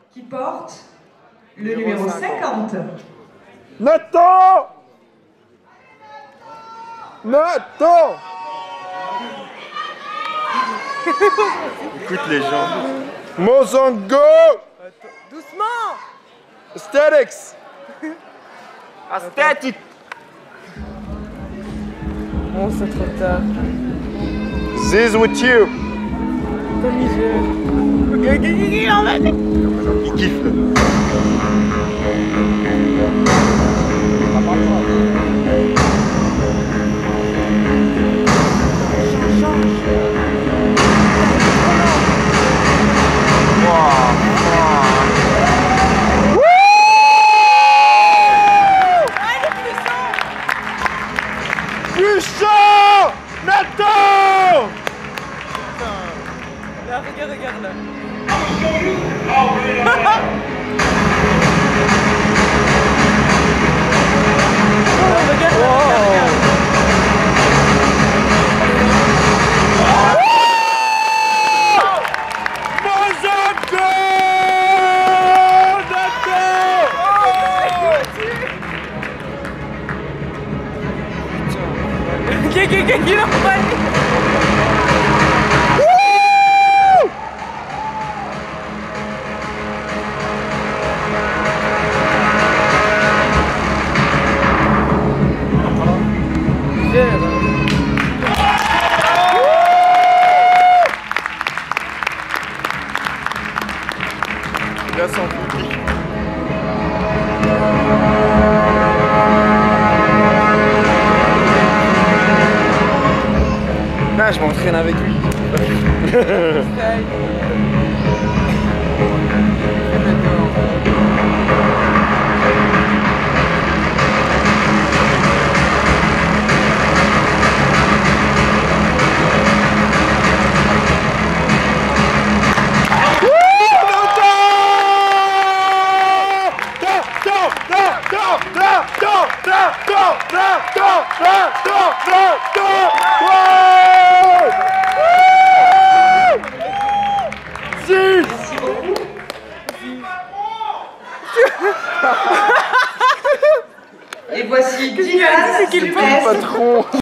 qui porte le numéro 50. Nathan! Nathan! Écoute les gens. Mozango! Doucement! Aesthetics! Aesthetic! Oh, c'est trop tard. This with you! Comme il Il kiffe. Puissant! Nathan! Là, regarde là. Qui l'a envoyé? Là, c'est en public. Ah, je m'entraîne avec lui. Et voici Dylan, Patron.